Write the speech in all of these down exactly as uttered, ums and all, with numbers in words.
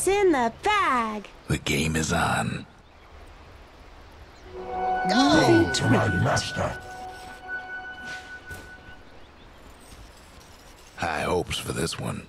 What's in the bag? The game is on. Go to my master. High hopes for this one.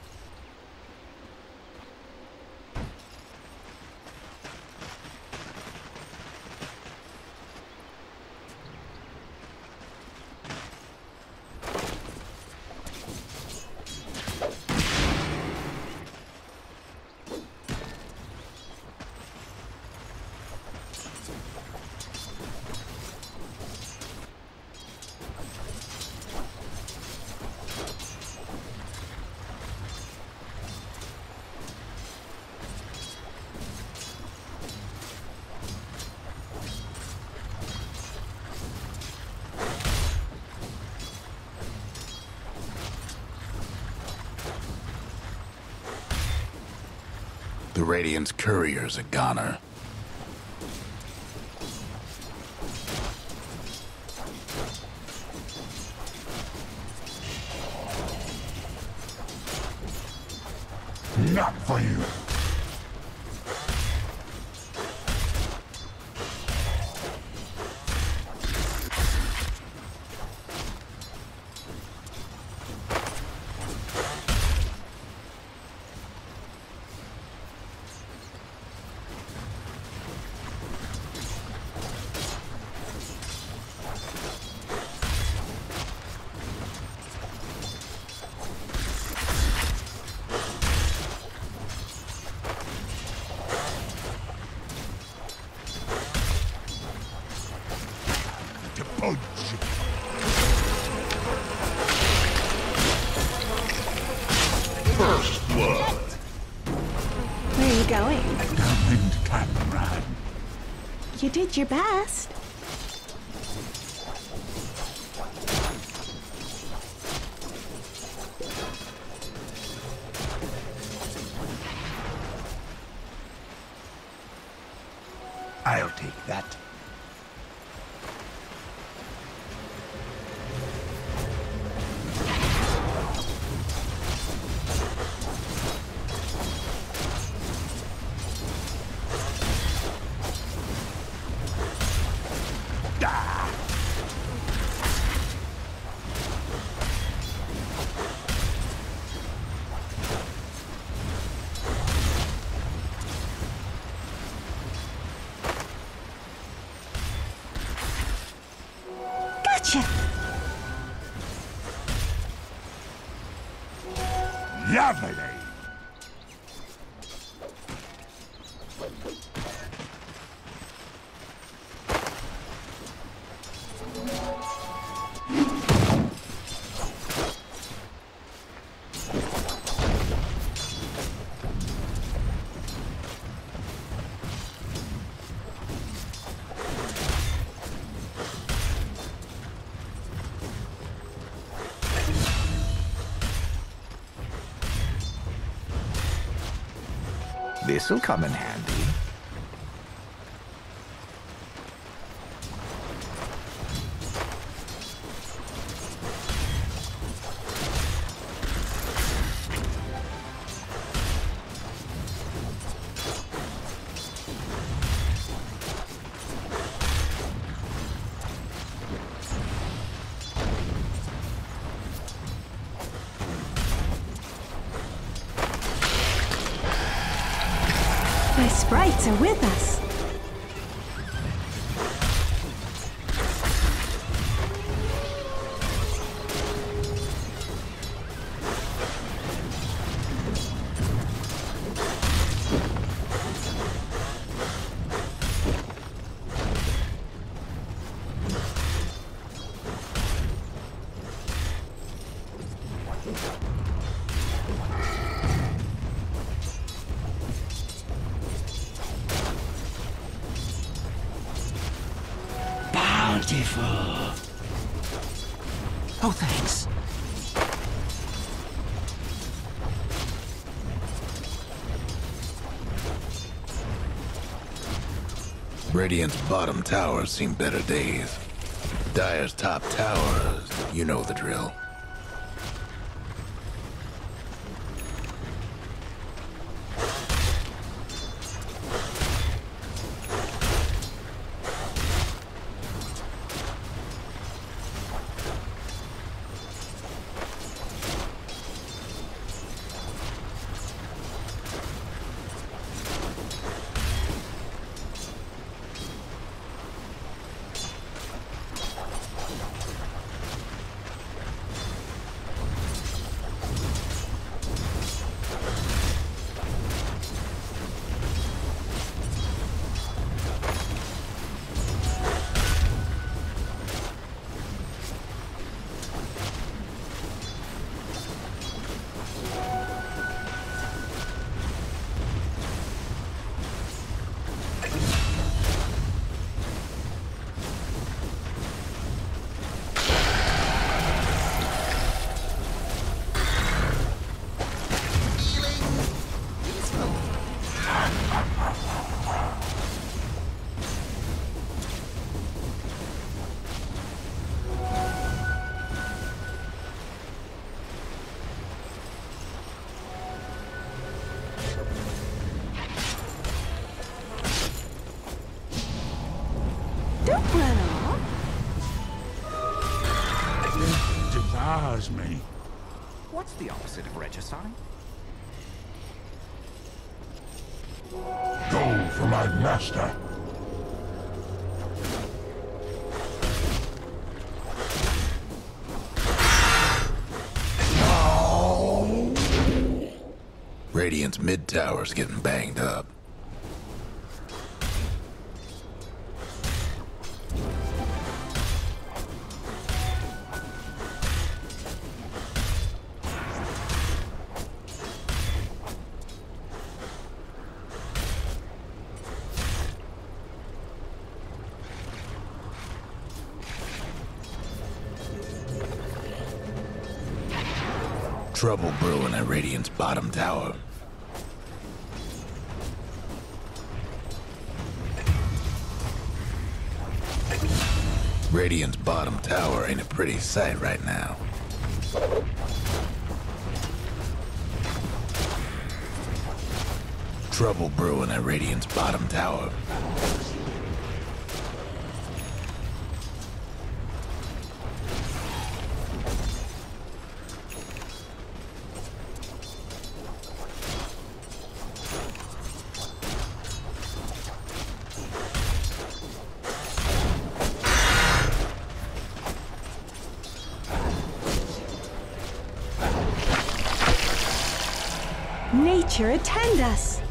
The Radiant's courier's a goner. Not for you. First blood. Where are you going? Diamond Catamaran. You did your best. I'll take that. Gotcha. Lovely. This'll come in handy. My sprites are with us. Bountiful. Oh, thanks. Radiant's bottom towers seen better days. Dire's top towers, you know the drill. Don't run off. It devours me. What's the opposite of regicide? Go for my master. Radiant's mid tower's getting banged up. Trouble brewing at Radiant's bottom tower. Radiant's bottom tower ain't a pretty sight right now. Trouble brewing at Radiant's bottom tower. Nature attend us.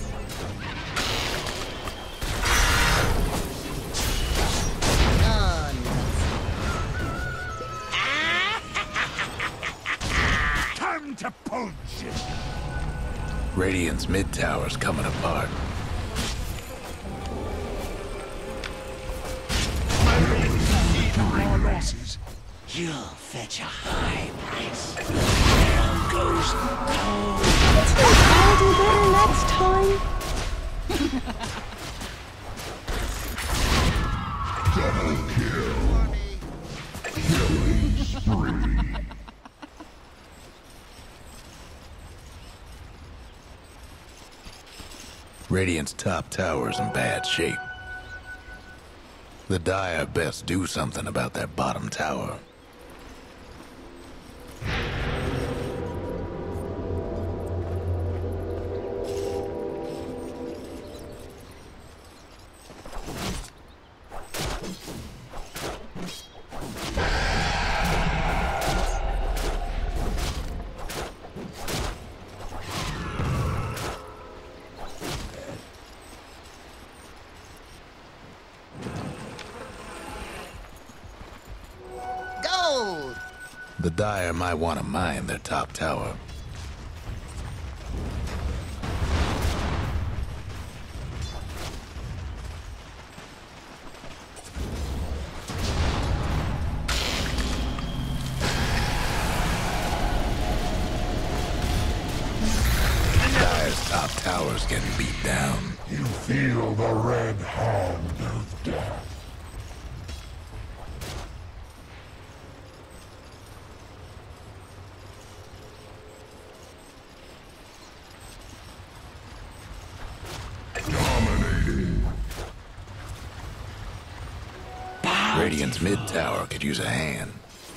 Time to punch it. Radiant's mid tower's coming apart. More losses. You'll fetch a high price. There goes gold. I'll do better next time. Double kill. Killing spree. Radiant's top tower's in bad shape. The Dire best do something about that bottom tower. The Dire might want to mine their top tower. Dire's top tower's getting beat down. You feel the red hand of death. Dominating. Radiant's mid tower could use a hand.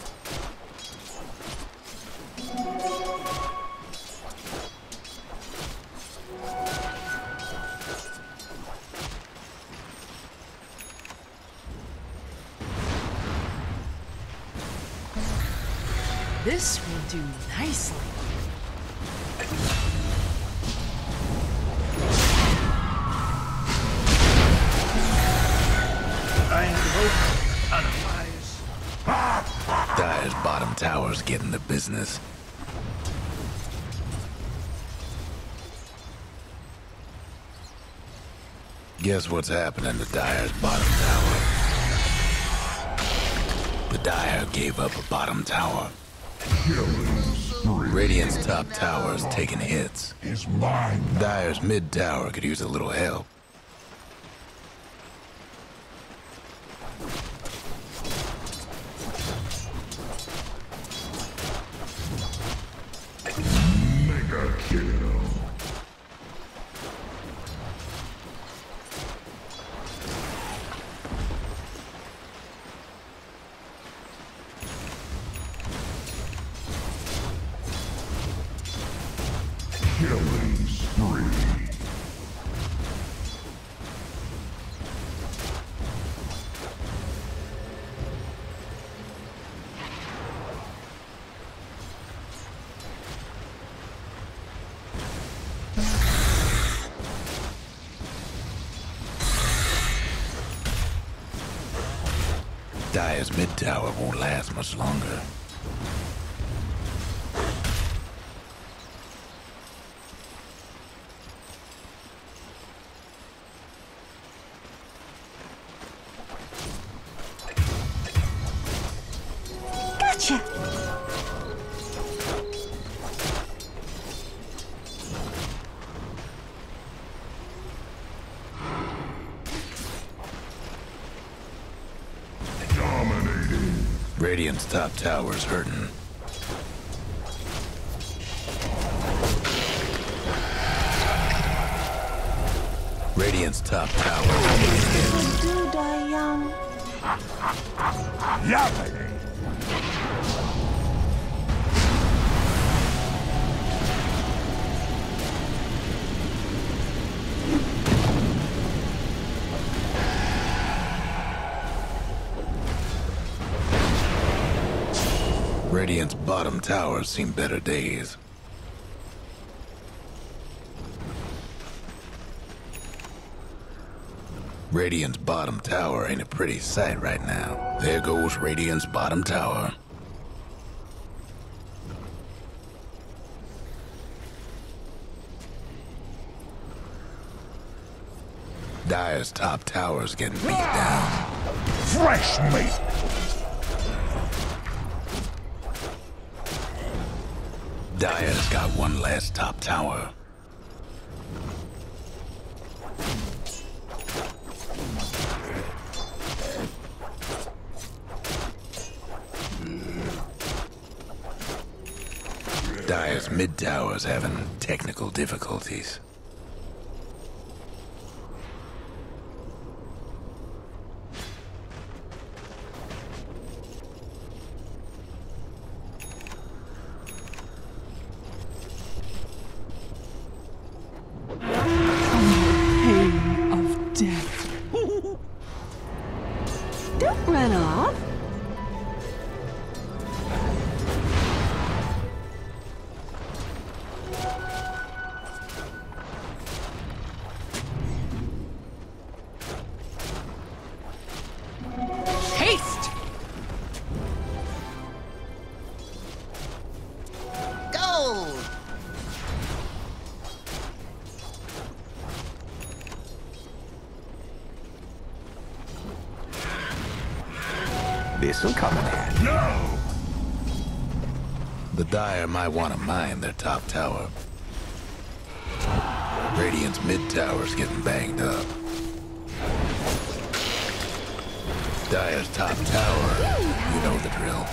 This will do nicely. I had hoped otherwise. Dire's bottom tower's getting the business. Guess what's happening to Dire's bottom tower? The Dire gave up a bottom tower. Killing spree Radiant's top tower's taking hits. is mine. Dire's mid tower could use a little help. Mega kill. Killing spree. Dire's mid tower won't last much longer. Gotcha! Dominating. Radiant's top tower's hurting. Radiant's top tower is hit. Do die young. Yapping. Radiant's bottom tower's seen better days. Radiant's bottom tower ain't a pretty sight right now. There goes Radiant's bottom tower. Dire's top tower's getting beat down. Fresh meat. Dire's got one last top tower. Dire's mid tower's having technical difficulties. Pain of death. Don't run off. Haste! Gold! This'll come in handy. No. The Dire might want to mine their top tower. Radiant's mid tower's getting banged up. Dire's top tower, you know the drill.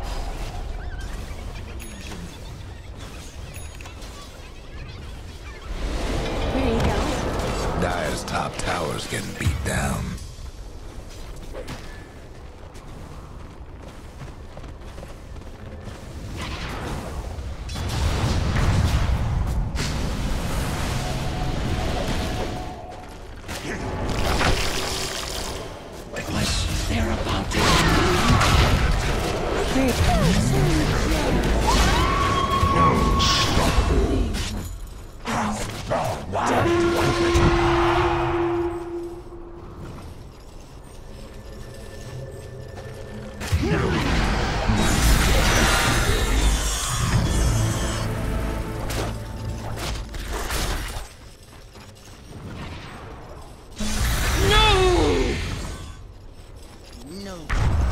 There you go. Dire's top tower's getting beat down. Witness, they're about to... No.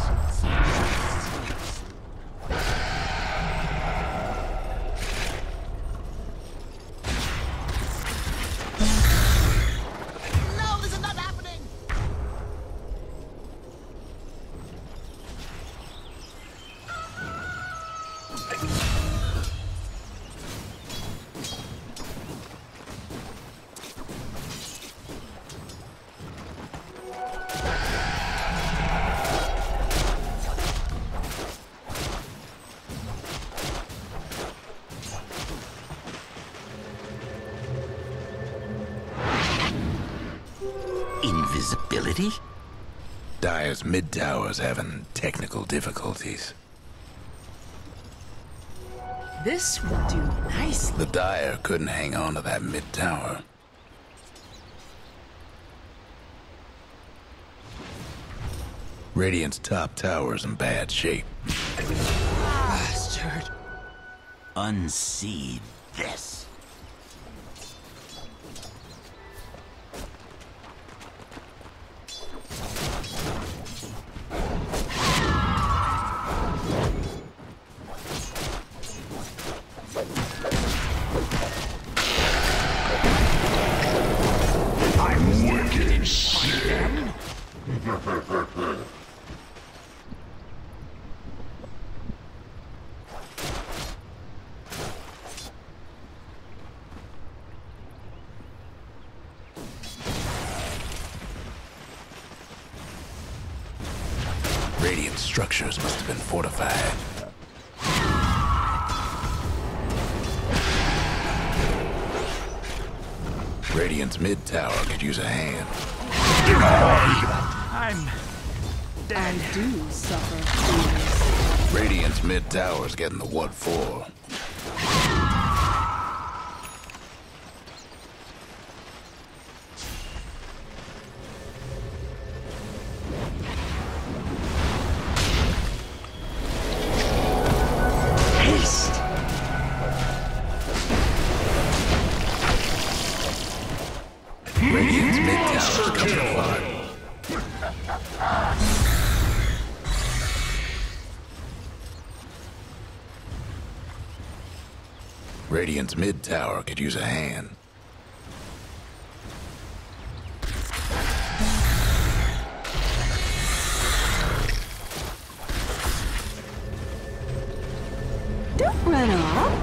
No, this is not happening! Ready? Dire's mid tower's having technical difficulties. This will do nicely. The Dire couldn't hang on to that mid tower. Radiant's top tower's in bad shape. Bastard. Unsee this. Radiant structures must have been fortified. Radiant's mid tower could use a hand. I'm I do suffer fools. Radiant's mid tower's getting the what for. Radiant's mid tower's coming apart. Radiant's mid tower could use a hand. Don't run off.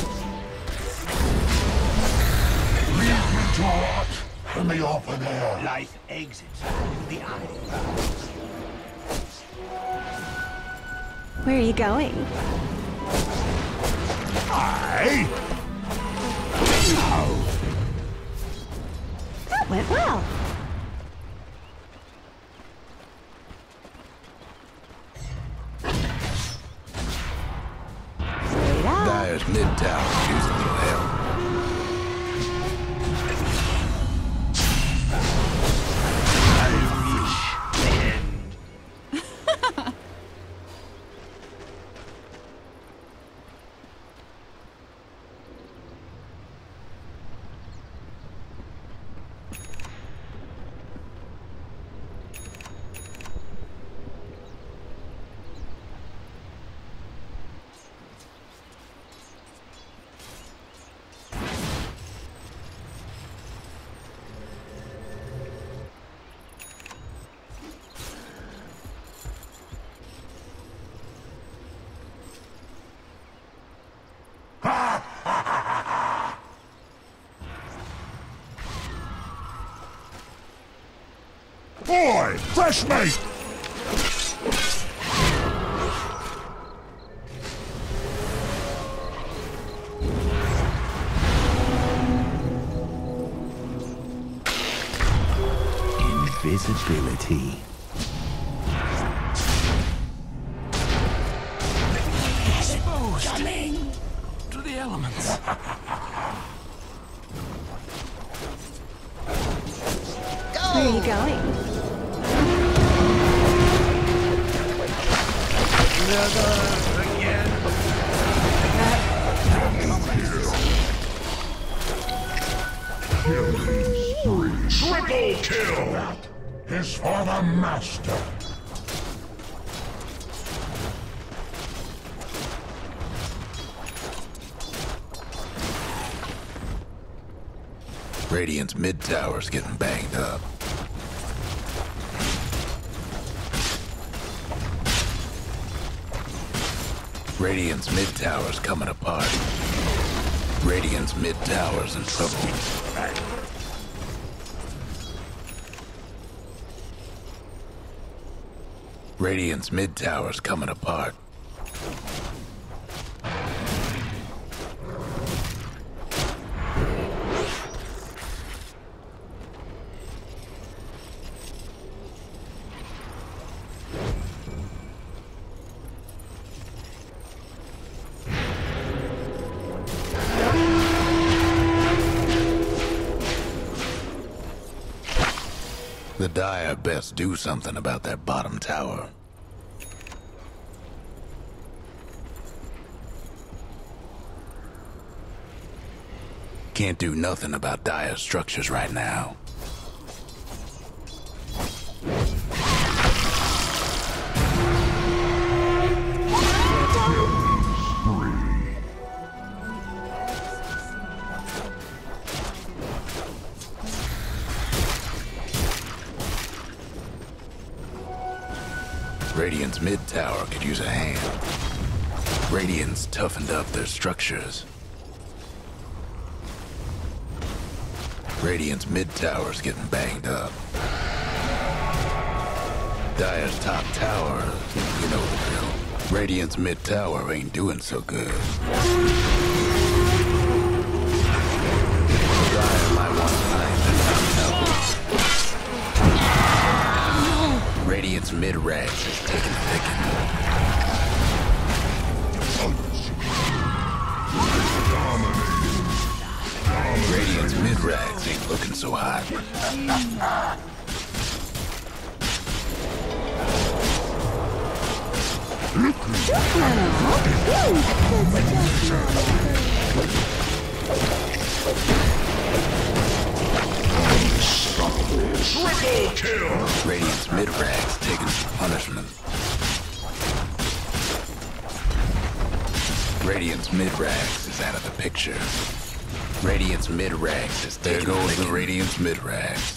Leave me to rot in the open air. Life exits through the eye. Where are you going? I? That went well. Straight up. Dire's mid tower could use a little help. Boy, fresh mate! Invisibility. exposed to the elements. Where are you going? Triple kill! That is for the master. Radiant's mid tower's getting banged up. Radiant's mid tower's coming apart. Radiant's mid tower's in trouble. Radiant's mid tower's coming apart. Dire best do something about that bottom tower. Can't do nothing about Dire's structures right now. Radiant's mid tower could use a hand. Radiant's toughened up their structures. Radiant's mid tower's getting banged up. Dire's top tower, you know the drill. Radiant's mid tower ain't doing so good. Dire might want to find the top tower. Radiant's mid-rags is taking a licking. Radiant's mid-rags ain't looking so hot. Triple kill! Radiant's mid-rags taking some punishment. Radiant's mid-rags is out of the picture. Radiant's mid-rags is taking There goes the Radiant's mid-rags.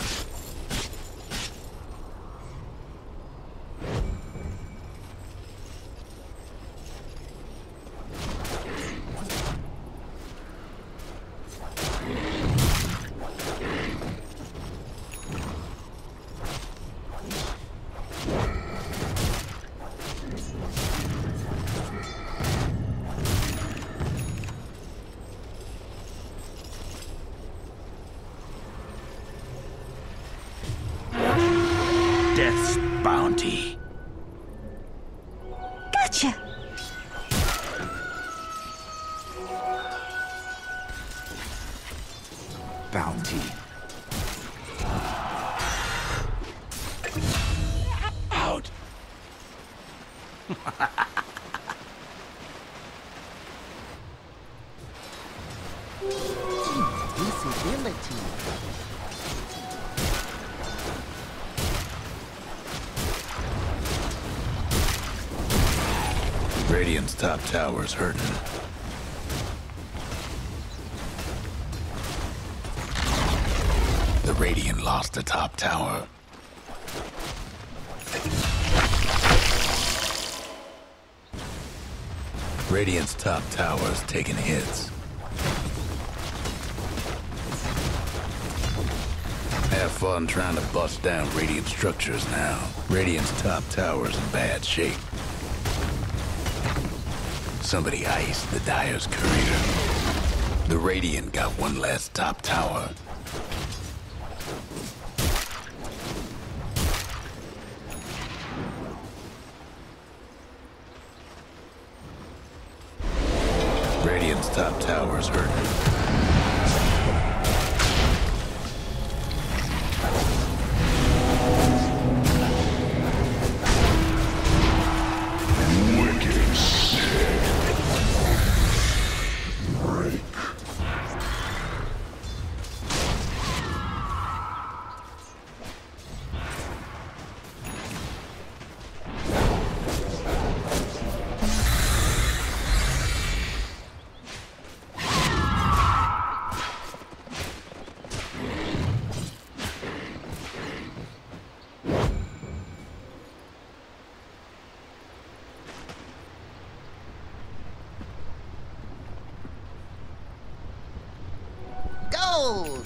Death's bounty. Gotcha! Bounty. Out. Invisibility. Radiant's top tower's hurting. The Radiant lost the top tower. Radiant's top tower's taking hits. Have fun trying to bust down Radiant structures now. Radiant's top tower's in bad shape. Somebody iced the Dire's career. The Radiant got one last top tower. Radiant's top tower's hurting. Gold!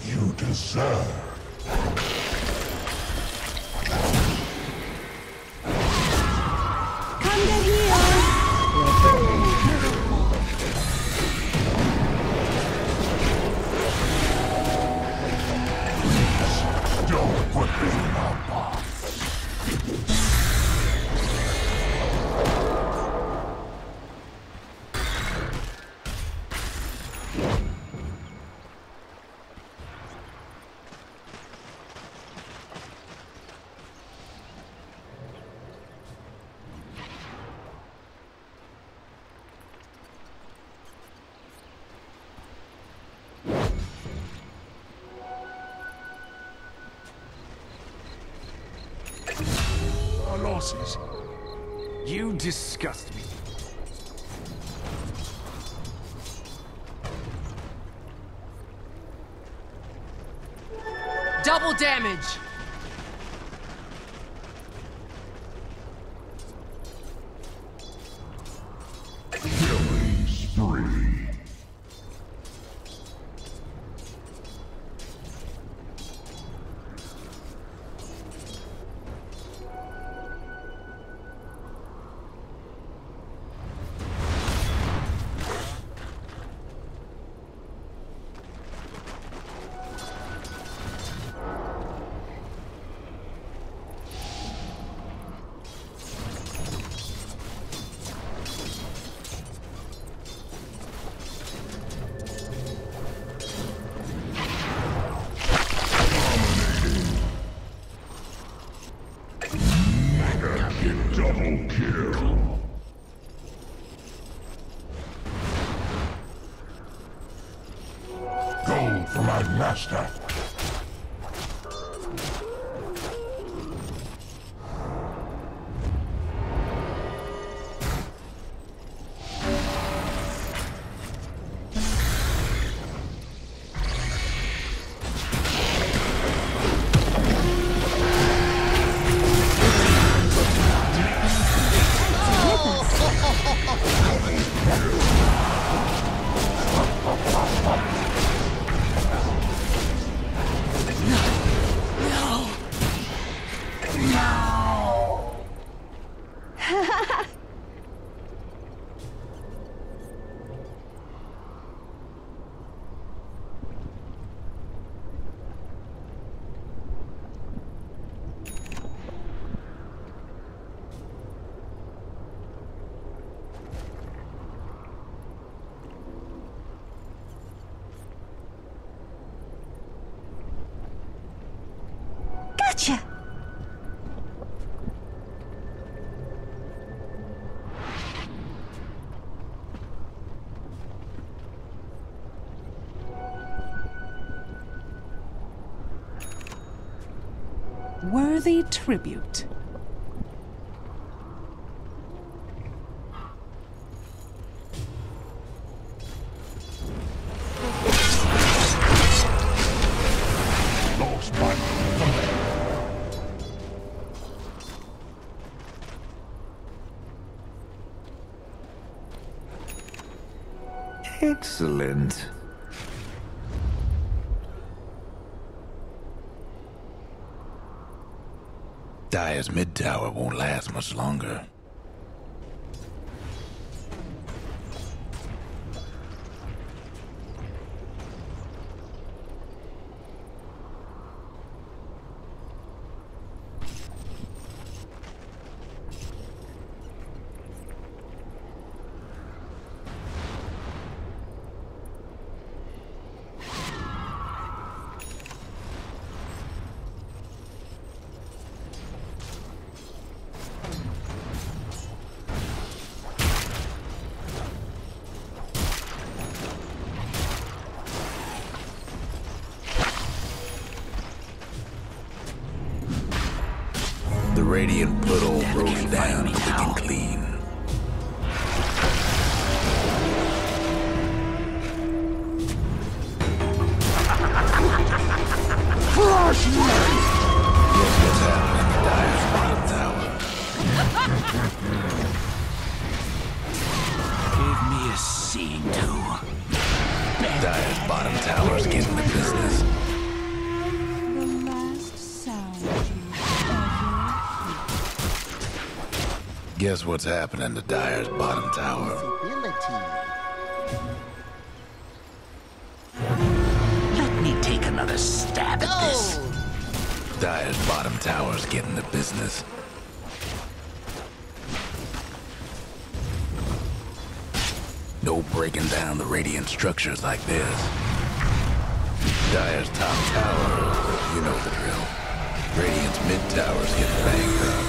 you deserve. Come to here. Don't put me in a box. Our losses. You disgust me. Double damage. Killing spree. Double kill. Gold for my master. Gotcha. Worthy tribute. Lost my command. Excellent. Dire's mid tower won't last much longer. The Radiant put old Roche down quick and clean. Crush me! Guess what's happening to Dire's bottom tower? Give me a seeing to. Dire's bottom tower's getting the business. Guess what's happening to Dire's bottom tower? Visibility. Let me take another stab at this. Gold. Dire's bottom tower's getting the business. No breaking down the radiant structures like this. Dire's top tower, you know the drill. Radiant's mid tower's getting banged up.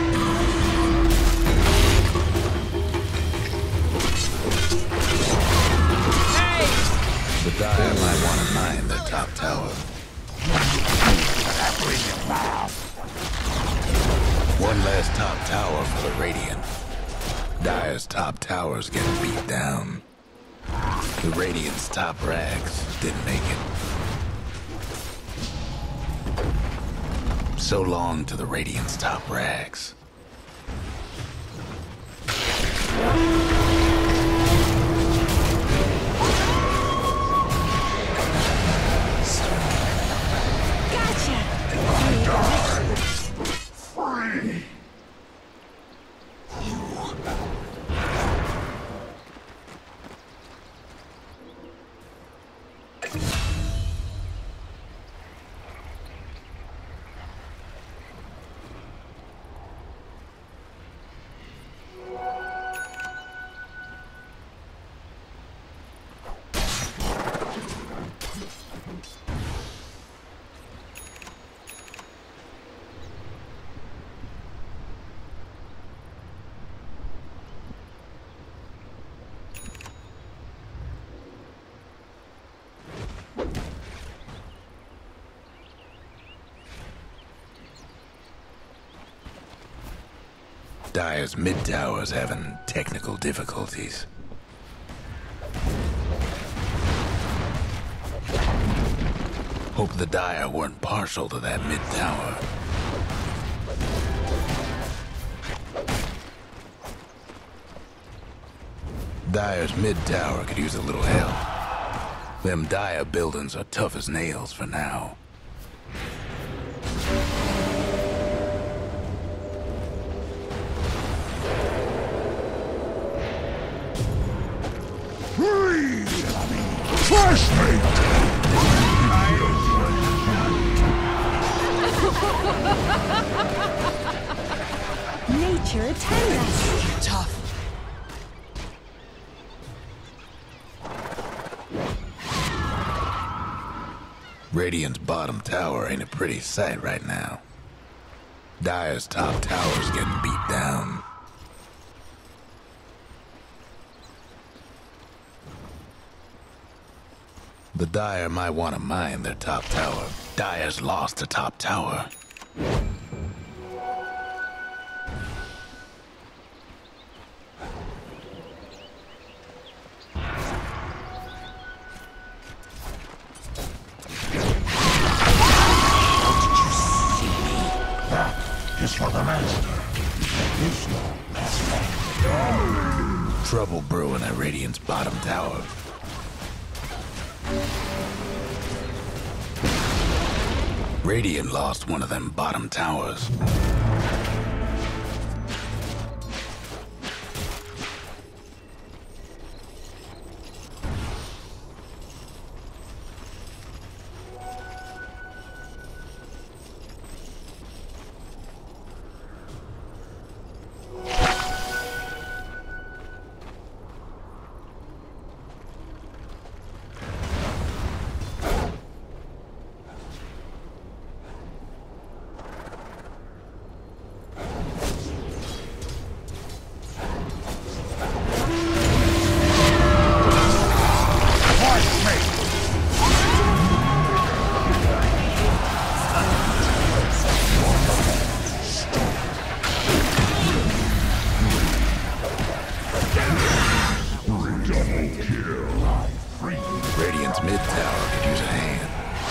The Dire might want to mine their top tower. One last top tower for the Radiant. Dire's top tower's getting beat down. The Radiant's top rags didn't make it. So long to the Radiant's top rags. Free! Dire's mid tower's having technical difficulties. Hope the Dire weren't partial to that mid tower. Dire's mid tower could use a little help. Them Dire buildings are tough as nails for now. Nature attend us. Tough. Radiant's bottom tower ain't a pretty sight right now. Dire's top tower's getting beat down. The Dire might want to mine their top tower. Dire's lost a top tower. Is for the master. There is no master. Trouble brewing at Radiant's bottom tower. Radiant lost one of them bottom towers. Radiant's mid tower could use a hand.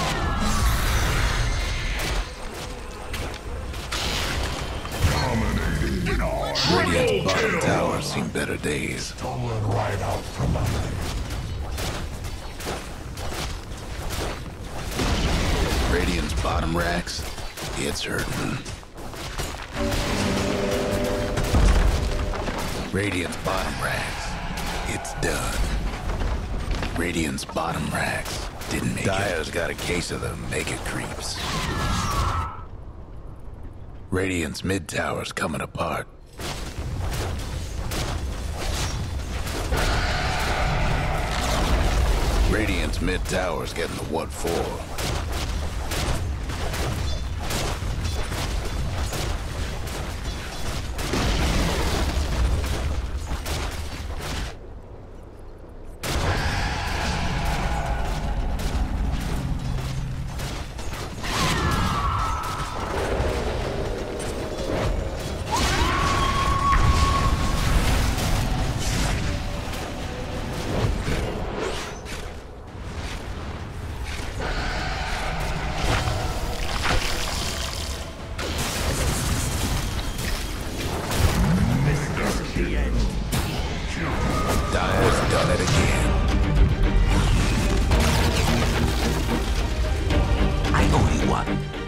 Radiant's bottom tower's seen better days. Stolen right out from under. Radiant's bottom racks, it's hurting. Radiant's bottom rags. It's done. Radiant's bottom rags didn't make it. Dire's got a case of them mega creeps. Radiant's mid tower's coming apart. Radiant's mid tower's getting the what for. Dire's done it again. I owe you one.